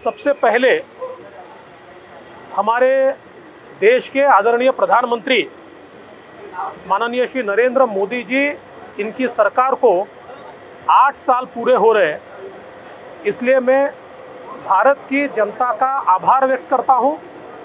सबसे पहले हमारे देश के आदरणीय प्रधानमंत्री माननीय श्री नरेंद्र मोदी जी, इनकी सरकार को 8 साल पूरे हो रहे हैं, इसलिए मैं भारत की जनता का आभार व्यक्त करता हूं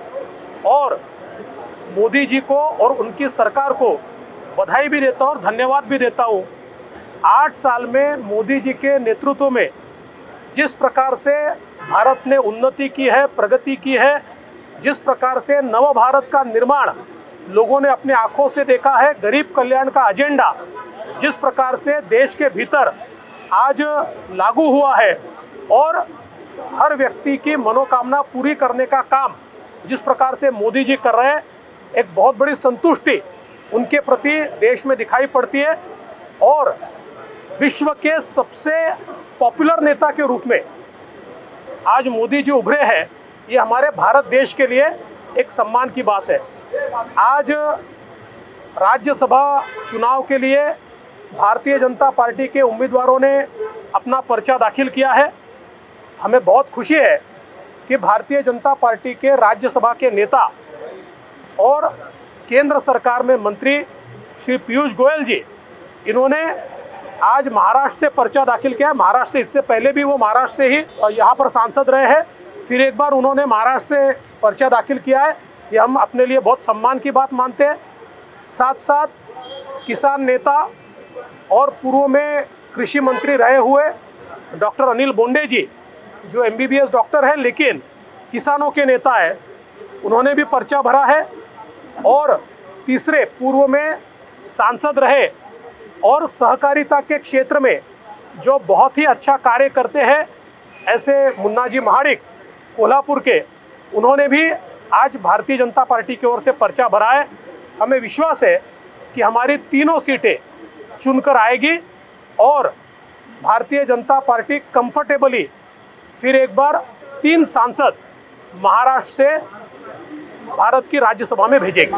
और मोदी जी को और उनकी सरकार को बधाई भी देता हूं और धन्यवाद भी देता हूं। 8 साल में मोदी जी के नेतृत्व में जिस प्रकार से भारत ने उन्नति की है, प्रगति की है, जिस प्रकार से नव भारत का निर्माण लोगों ने अपने आंखों से देखा है, गरीब कल्याण का एजेंडा जिस प्रकार से देश के भीतर आज लागू हुआ है और हर व्यक्ति की मनोकामना पूरी करने का काम जिस प्रकार से मोदी जी कर रहे हैं, एक बहुत बड़ी संतुष्टि उनके प्रति देश में दिखाई पड़ती है और विश्व के सबसे पॉपुलर नेता के रूप में आज मोदी जी उभरे हैं। ये हमारे भारत देश के लिए एक सम्मान की बात है। आज राज्यसभा चुनाव के लिए भारतीय जनता पार्टी के उम्मीदवारों ने अपना पर्चा दाखिल किया है। हमें बहुत खुशी है कि भारतीय जनता पार्टी के राज्यसभा के नेता और केंद्र सरकार में मंत्री श्री पीयूष गोयल जी, इन्होंने आज महाराष्ट्र से पर्चा दाखिल किया है। महाराष्ट्र से, इससे पहले भी वो महाराष्ट्र से ही यहाँ पर सांसद रहे हैं, फिर एक बार उन्होंने महाराष्ट्र से पर्चा दाखिल किया है। ये हम अपने लिए बहुत सम्मान की बात मानते हैं। साथ साथ किसान नेता और पूर्व में कृषि मंत्री रहे हुए डॉक्टर अनिल बोंडे जी, जो MBBS डॉक्टर है लेकिन किसानों के नेता है, उन्होंने भी पर्चा भरा है। और तीसरे पूर्व में सांसद रहे और सहकारिता के क्षेत्र में जो बहुत ही अच्छा कार्य करते हैं, ऐसे मुन्ना जी महाडिक कोल्हापुर के, उन्होंने भी आज भारतीय जनता पार्टी की ओर से पर्चा भरा है। हमें विश्वास है कि हमारी तीनों सीटें चुनकर आएगी और भारतीय जनता पार्टी कंफर्टेबली फिर एक बार 3 सांसद महाराष्ट्र से भारत की राज्यसभा में भेजेगी।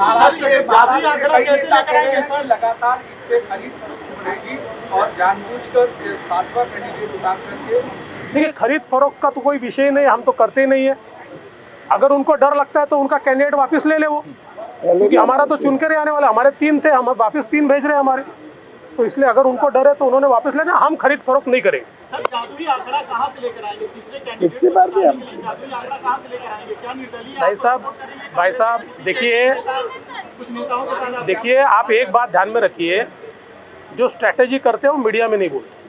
लगातार इससे खरीद फरोख्त बढ़ेगी और जानबूझकर 7वां कैंडिडेट उतार करके। देखिए, खरीद फरोख्त का तो कोई विषय नहीं, हम तो करते नहीं है। अगर उनको डर लगता है तो उनका कैंडिडेट वापस ले ले वो, क्योंकि हमारा तो चुन कर आने वाला, हमारे 3 थे, हम वापस 3 भेज रहे हैं हमारे, तो इसलिए अगर उनको डर है तो उन्होंने वापस लेना। हम खरीद फरोख्त नहीं करेंगे। सर, जादुई आंकड़ा कहां से लेकर आएंगे? तीसरे कैंडिडेट इससे बार भी हम जादुई आंकड़ा कहां से लेकर आएंगे? क्या निर्दलीय भाई साहब देखिए, कुछ नेताओं के साथ देखिए आप एक बात ध्यान में रखिए, जो स्ट्रैटेजी करते हैं वो मीडिया में नहीं बोलते।